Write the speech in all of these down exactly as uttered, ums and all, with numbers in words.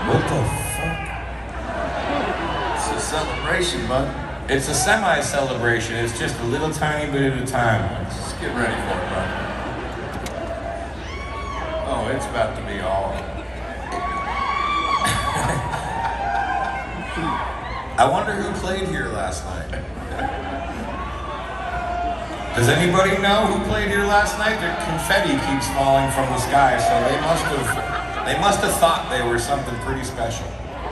What the fuck? It's a celebration, bud. It's a semi-celebration. It's just a little tiny bit at a time. Let's get ready for it, bud. Oh, it's about to be all. I wonder who played here last night. Does anybody know who played here last night? Their confetti keeps falling from the sky, so they must have they must have thought they were something pretty special.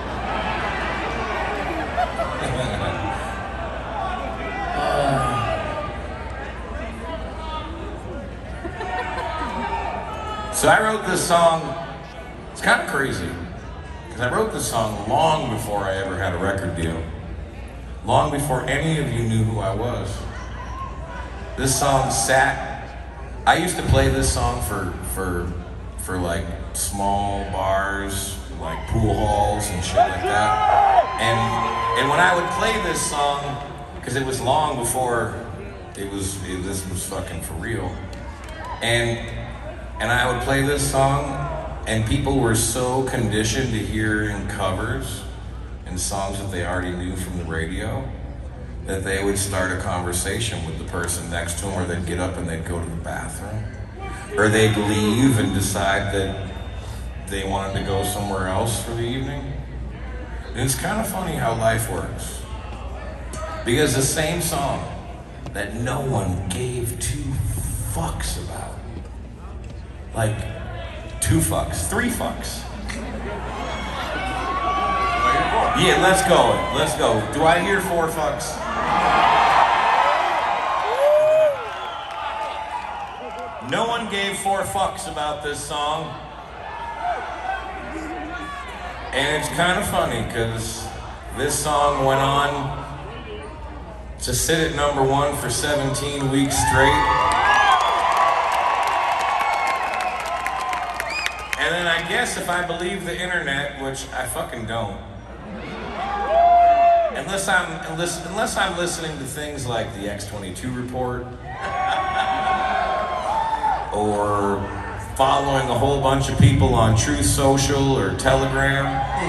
So I wrote this song. It's kind of crazy. I wrote this song long before I ever had a record deal. Long before any of you knew who I was. This song sat, I used to play this song for, for, for like small bars, like pool halls and shit like that. And, and when I would play this song, because it was long before it was, it, this was fucking for real. And, and I would play this song, and people were so conditioned to hearing covers and songs that they already knew from the radio that they would start a conversation with the person next to them, or they'd get up and they'd go to the bathroom. Or they'd leave and decide that they wanted to go somewhere else for the evening. And it's kind of funny how life works. Because the same song that no one gave two fucks about, like, Two fucks, three fucks. Yeah, let's go, let's go. Do I hear four fucks? No one gave four fucks about this song. And it's kind of funny, because this song went on to sit at number one for seventeen weeks straight. And then I guess if I believe the internet, which I fucking don't, unless I'm unless, unless I'm listening to things like the X twenty-two report, or following a whole bunch of people on Truth Social or Telegram,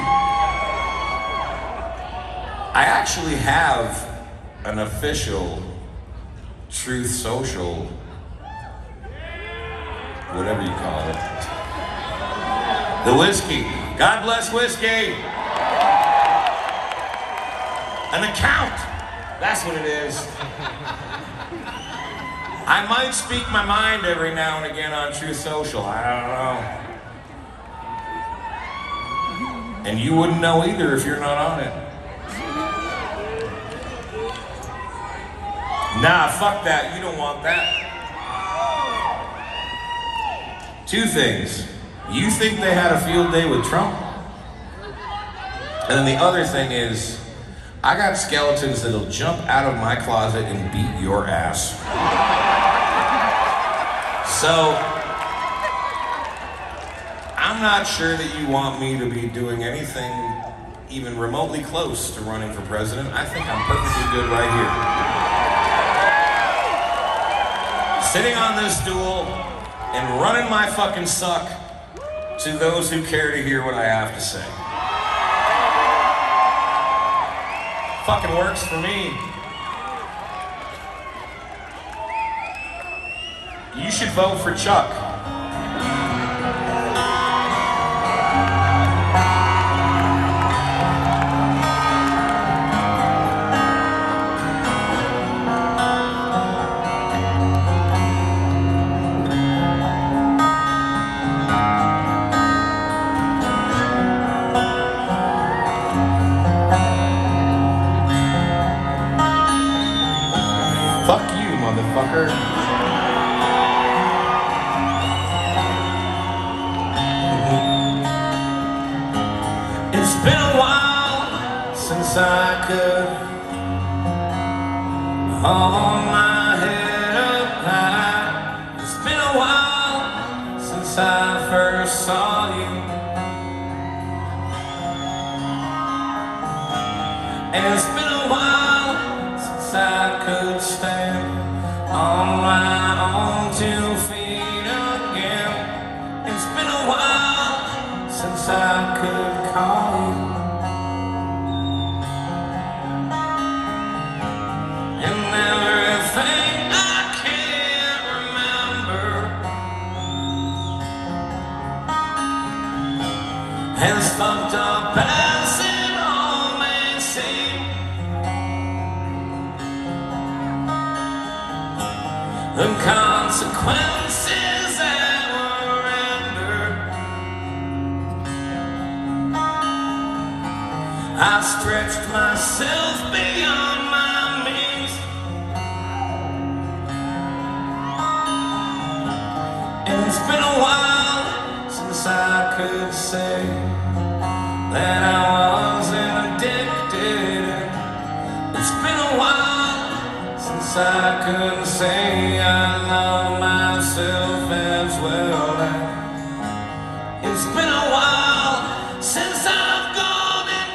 I actually have an official Truth Social, whatever you call it. The whiskey. God bless whiskey. An account. That's what it is. I might speak my mind every now and again on Truth Social. I don't know. And you wouldn't know either if you're not on it. Nah, fuck that. You don't want that. Two things. You think they had a field day with Trump? And then the other thing is, I got skeletons that'll jump out of my closet and beat your ass. So, I'm not sure that you want me to be doing anything even remotely close to running for president. I think I'm perfectly good right here. Sitting on this stool and running my fucking suck to those who care to hear what I have to say. Fucking works for me. You should vote for Chuck. Fuck you, motherfucker. It's been a while since I could hold my head up high. It's been a while since I first saw you. And it's been a while since I could stand on my own two feet again. It's been a while since I could call as fucked up as it all may seem. The consequences that were rendered, I stretched myself beyond my means, and it's been a while since I could say that I wasn't addicted. It's been a while since I could say I love myself as well. It's been a while since I've gone in.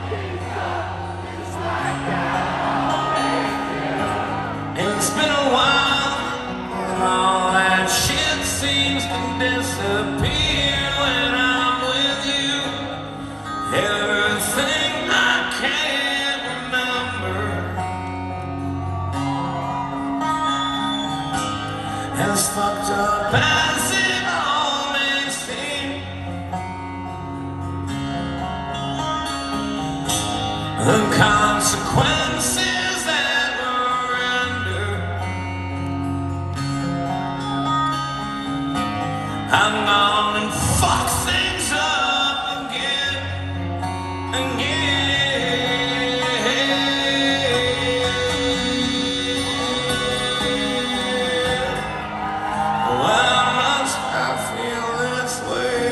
And it's been a while, and all that shit seems to disappear when I'm with you. Everything I can't remember, as fucked up as it all may seem. The consequences that were rendered, I'm gonna fuck things up again, again. Why must I feel this way?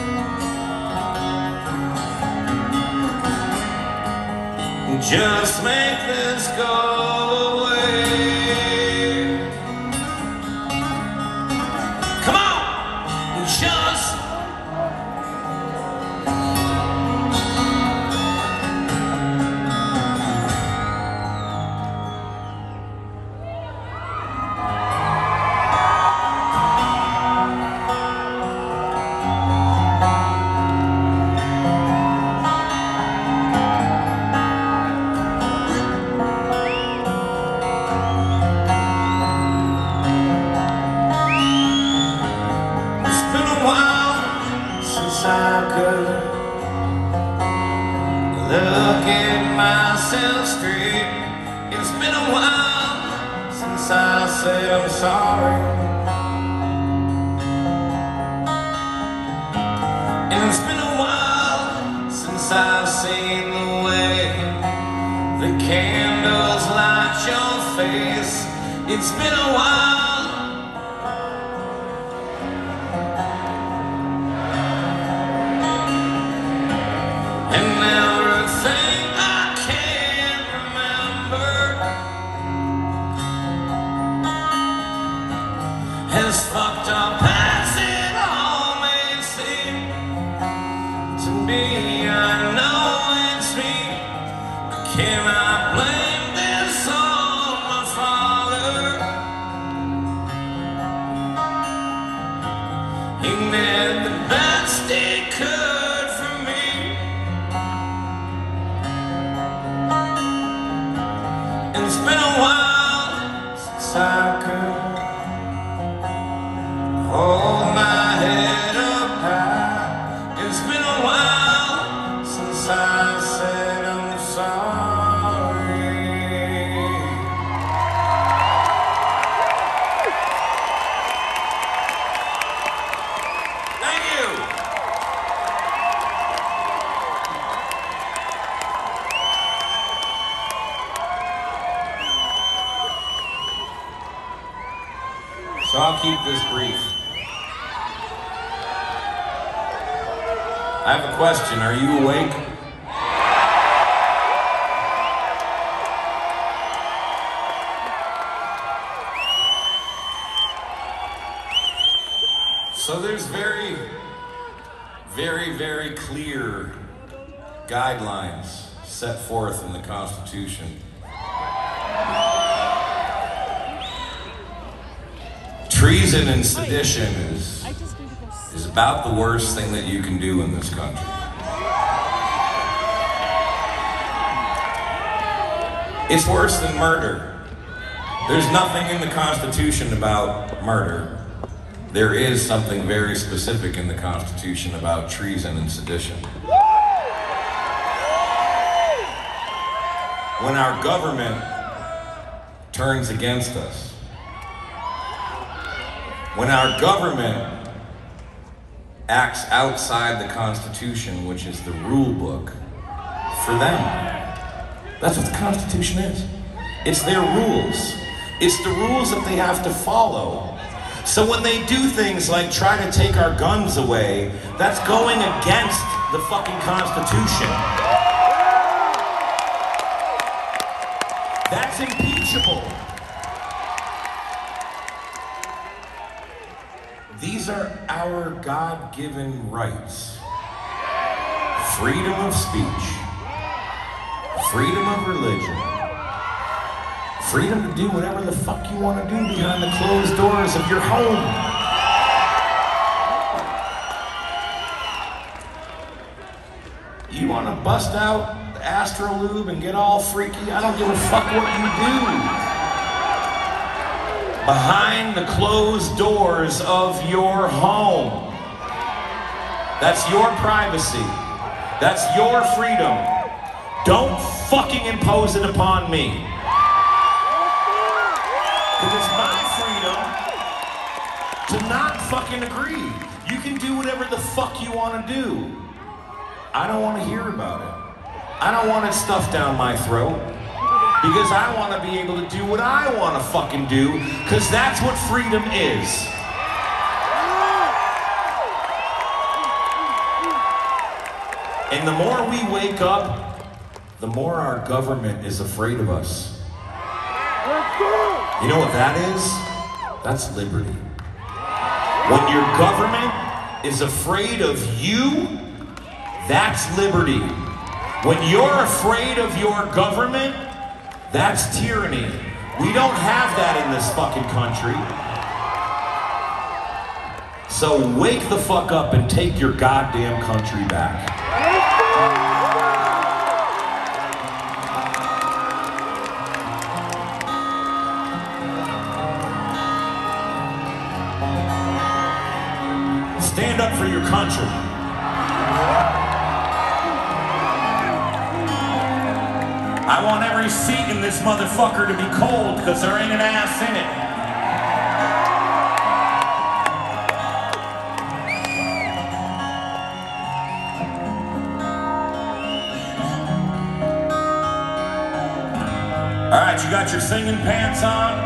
Just make this go away. Come on, just I could look at myself straight. It's been a while since I said I'm sorry, and it's been a while since I've seen the way the candles light your face. It's been a while. And everything I can't remember, as fucked up as it all may seem to me, I know it's me. I cannot blame this on my father. He did the best he could for me. It's been a while since I could hold my head up high. It's been a while since I said I'm sorry. Thank you. So I'll keep this brief. I have a question. Are you awake? So there's very, very, very clear guidelines set forth in the Constitution. Treason and sedition is, is about the worst thing that you can do in this country. It's worse than murder. There's nothing in the Constitution about murder. there is something very specific in the Constitution about treason and sedition. When our government turns against us, when our government acts outside the Constitution, which is the rule book for them. That's what the Constitution is. It's their rules. It's the rules that they have to follow. So when they do things like try to take our guns away, that's going against the fucking Constitution. That's impeachable. These are our God-given rights. Freedom of speech, freedom of religion, freedom to do whatever the fuck you want to do behind the closed doors of your home. You want to bust out the Astrolube and get all freaky? I don't give a fuck what you do. Behind the closed doors of your home. That's your privacy. That's your freedom. Don't fucking impose it upon me. Because it's my freedom to not fucking agree. You can do whatever the fuck you want to do. I don't want to hear about it. I don't want it stuffed down my throat. Because I want to be able to do what I want to fucking do, because that's what freedom is. And the more we wake up, the more our government is afraid of us. You know what that is? That's liberty. When your government is afraid of you, that's liberty. When you're afraid of your government, that's tyranny. We don't have that in this fucking country. So wake the fuck up and take your goddamn country back. Stand up for your country. I want every seat in this motherfucker to be cold because there ain't an ass in it. All right, you got your singing pants on?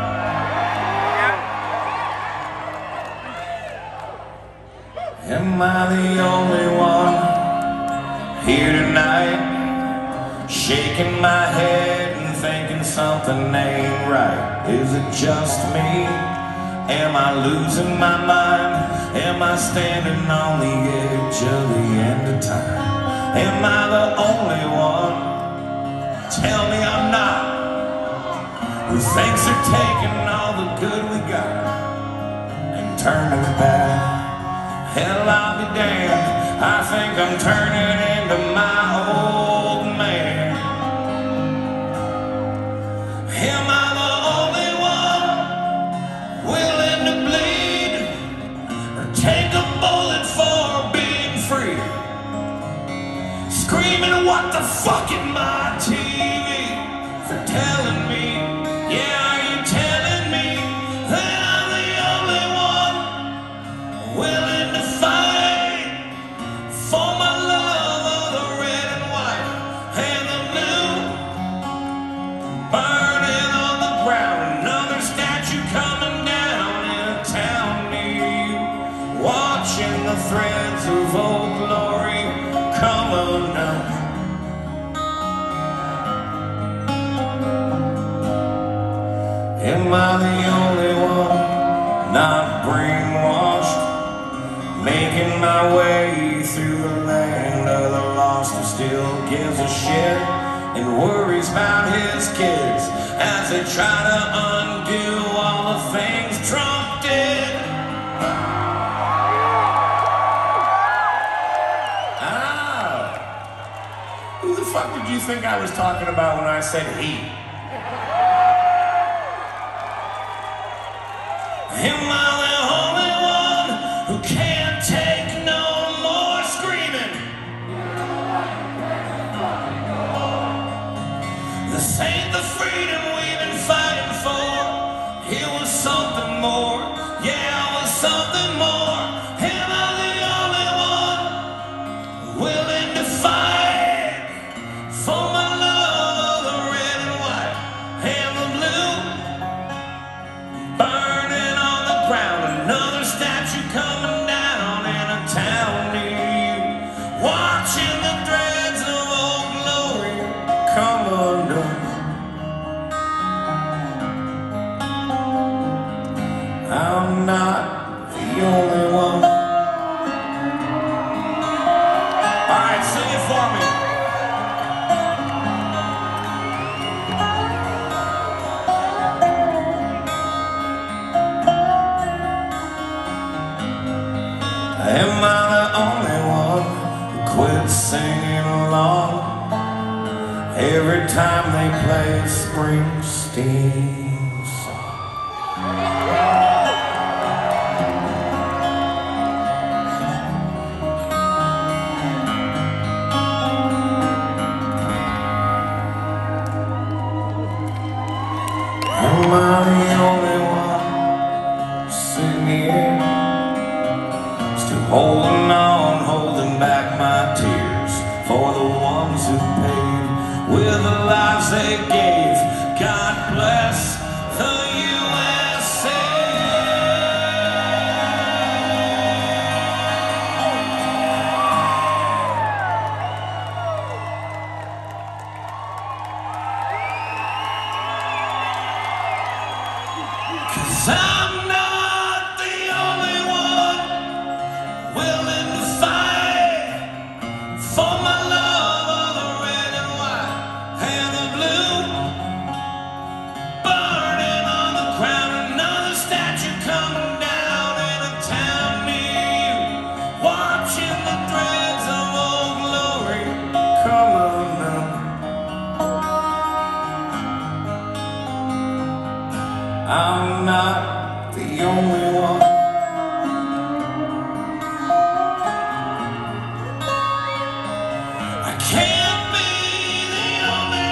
Am I the only one here tonight? Shaking my head and thinking something ain't right. Is it just me? Am I losing my mind? Am I standing on the edge of the end of time? Am I the only one? Tell me I'm not. Who thinks they're taking all the good we got and turning it back? Hell, I'll be damned. I think I'm turning into my old man. Am I the only one willing to bleed or take a bullet for being free? Screaming what the fuck in my T V for telling me, yeah, are you telling me that I'm the only one willing to fight for my love of the red and white and the blue? Burning on the ground, another statue coming down in a town near you. Watching the threads of old glory come undone. Am I the only one not brainwashed? Making my way through the land of the lost who still gives a shit and worries about his kids as they try to undo all the things Trump did. Ah, who the fuck did you think I was talking about when I said he? Am I the only one This ain't the freedom we've been fighting for. It was something more. Yeah, it was something more. Am I the only one willing to fight for my love of the red and white and the blue? Burning on the ground, another statue coming down in a town near you. Watching the threads of old glory come undone. I'm not the only one. All right, sing it for me. Am I the only one who quit singing along every time they play Springsteen song? Am I the only one singing? Still holding on, holding back my tears for the ones who paid with the lives they gave. God bless the U S A. Cause I'm not the only one willing to fight for my love of the red and white and the blue. Burning on the ground, another statue coming down in a town near you. Watching the threads of old glory come undone. I'm not the only one. I can't be the only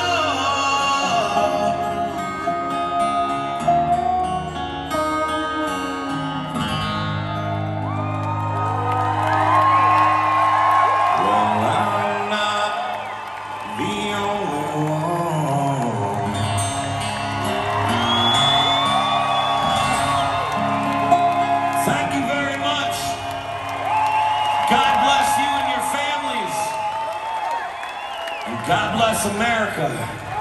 one. Well, I'm not the only one. Thank you very much. God bless you and your families. And God bless America.